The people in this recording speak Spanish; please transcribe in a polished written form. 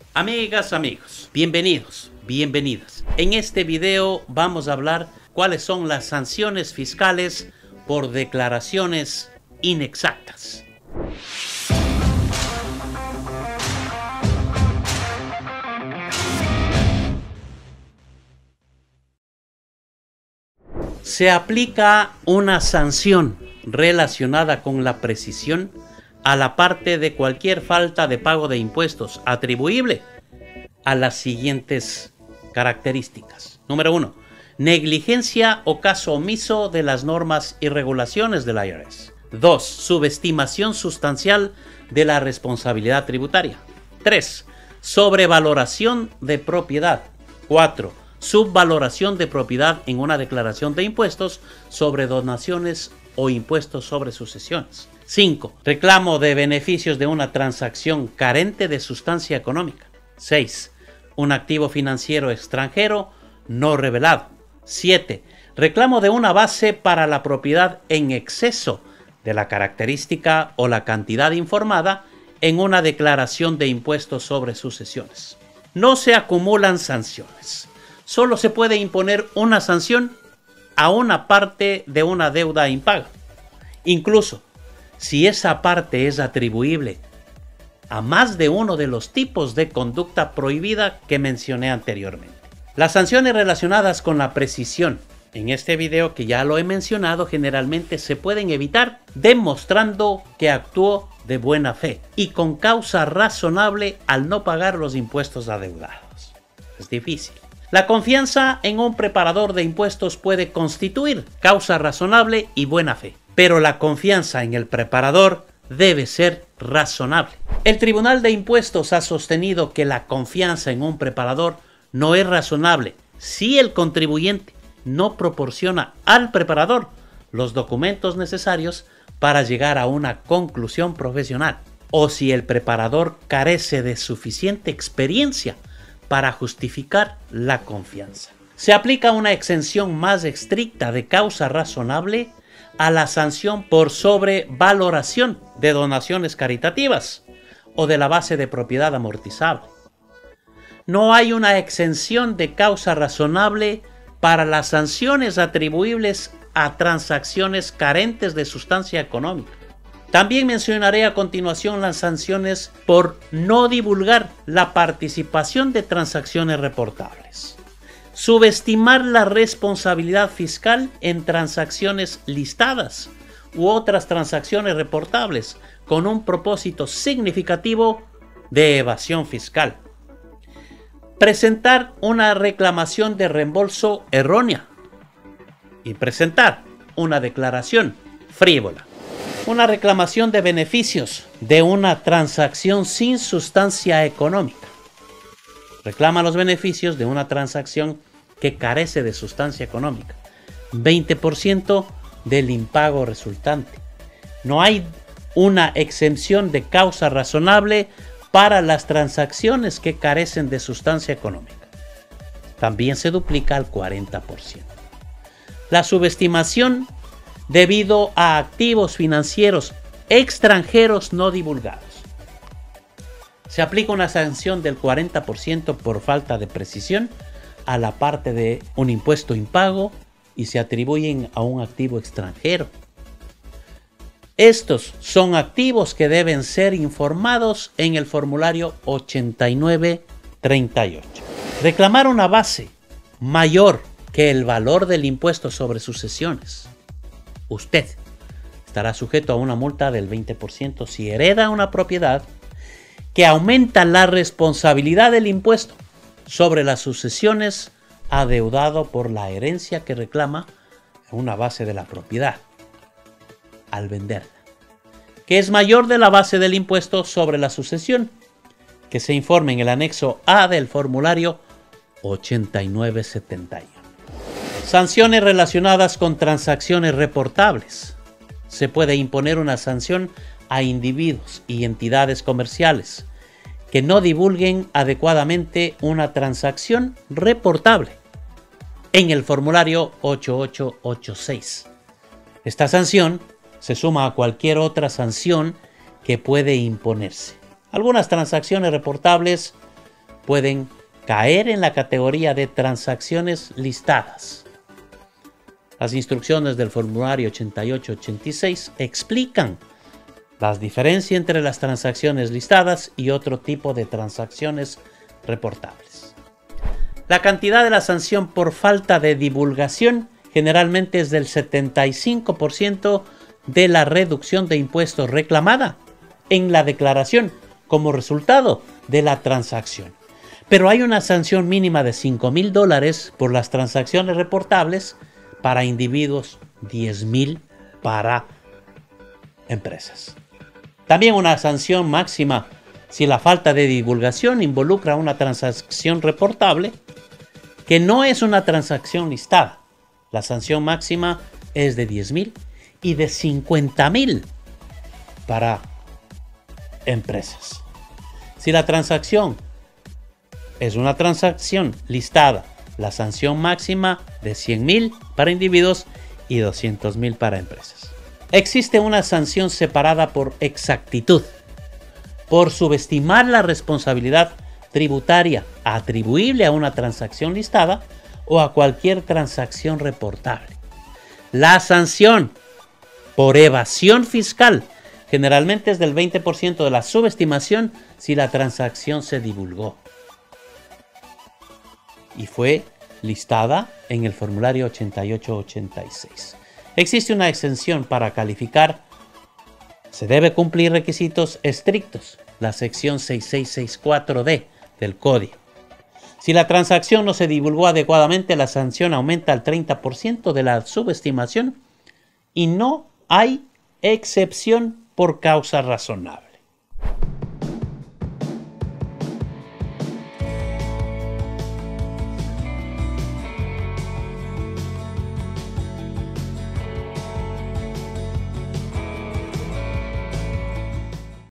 Amigas, amigos, bienvenidos, bienvenidas. En este video vamos a hablar cuáles son las sanciones fiscales por declaraciones inexactas. Se aplica una sanción relacionada con la precisión a la parte de cualquier falta de pago de impuestos atribuible a las siguientes características. Número 1. Negligencia o caso omiso de las normas y regulaciones del IRS. 2. Subestimación sustancial de la responsabilidad tributaria. 3. Sobrevaloración de propiedad. 4. Subvaloración de propiedad en una declaración de impuestos sobre donaciones o impuestos sobre sucesiones. 5. Reclamo de beneficios de una transacción carente de sustancia económica. 6. Un activo financiero extranjero no revelado. 7. Reclamo de una base para la propiedad en exceso de la característica o la cantidad informada en una declaración de impuestos sobre sucesiones. No se acumulan sanciones. Solo se puede imponer una sanción a una parte de una deuda impaga. Incluso si esa parte es atribuible a más de uno de los tipos de conducta prohibida que mencioné anteriormente. Las sanciones relacionadas con la precisión en este video, que ya lo he mencionado, generalmente se pueden evitar demostrando que actuó de buena fe y con causa razonable al no pagar los impuestos adeudados. Es difícil. La confianza en un preparador de impuestos puede constituir causa razonable y buena fe, pero la confianza en el preparador debe ser razonable. El Tribunal de Impuestos ha sostenido que la confianza en un preparador no es razonable si el contribuyente no proporciona al preparador los documentos necesarios para llegar a una conclusión profesional, o si el preparador carece de suficiente experiencia para justificar la confianza. Se aplica una exención más estricta de causa razonable a la sanción por sobrevaloración de donaciones caritativas o de la base de propiedad amortizable. No hay una exención de causa razonable para las sanciones atribuibles a transacciones carentes de sustancia económica. También mencionaré a continuación las sanciones por no divulgar la participación de transacciones reportables. Subestimar la responsabilidad fiscal en transacciones listadas u otras transacciones reportables con un propósito significativo de evasión fiscal. Presentar una reclamación de reembolso errónea y presentar una declaración frívola. Una reclamación de beneficios de una transacción sin sustancia económica. Reclama los beneficios de una transacción que carece de sustancia económica. 20% del impago resultante. No hay una exención de causa razonable para las transacciones que carecen de sustancia económica. También se duplica al 40%. La subestimación debido a activos financieros extranjeros no divulgados. Se aplica una sanción del 40% por falta de precisión a la parte de un impuesto impago y se atribuyen a un activo extranjero. Estos son activos que deben ser informados en el formulario 8938. Reclamar una base mayor que el valor del impuesto sobre sucesiones. Usted estará sujeto a una multa del 20% si hereda una propiedad que aumenta la responsabilidad del impuesto sobre las sucesiones adeudado por la herencia que reclama una base de la propiedad al venderla, que es mayor de la base del impuesto sobre la sucesión, que se informe en el anexo A del formulario 8971. Sanciones relacionadas con transacciones reportables. Se puede imponer una sanción a individuos y entidades comerciales que no divulguen adecuadamente una transacción reportable en el formulario 8886. Esta sanción se suma a cualquier otra sanción que puede imponerse. Algunas transacciones reportables pueden caer en la categoría de transacciones listadas. Las instrucciones del formulario 8886 explican las diferencias entre las transacciones listadas y otro tipo de transacciones reportables. La cantidad de la sanción por falta de divulgación generalmente es del 75% de la reducción de impuestos reclamada en la declaración como resultado de la transacción. Pero hay una sanción mínima de $5,000 por las transacciones reportables para individuos, 10,000 para empresas. También una sanción máxima si la falta de divulgación involucra una transacción reportable que no es una transacción listada. La sanción máxima es de 10,000 y de 50,000 para empresas. Si la transacción es una transacción listada, la sanción máxima de 100,000 para individuos y 200,000 para empresas. Existe una sanción separada por exactitud, por subestimar la responsabilidad tributaria atribuible a una transacción listada o a cualquier transacción reportable. La sanción por evasión fiscal generalmente es del 20% de la subestimación si la transacción se divulgó y fue listada en el formulario 8886. Existe una exención para calificar. Se debe cumplir requisitos estrictos, la sección 6664D del Código. Si la transacción no se divulgó adecuadamente, la sanción aumenta al 30% de la subestimación y no hay excepción por causa razonable.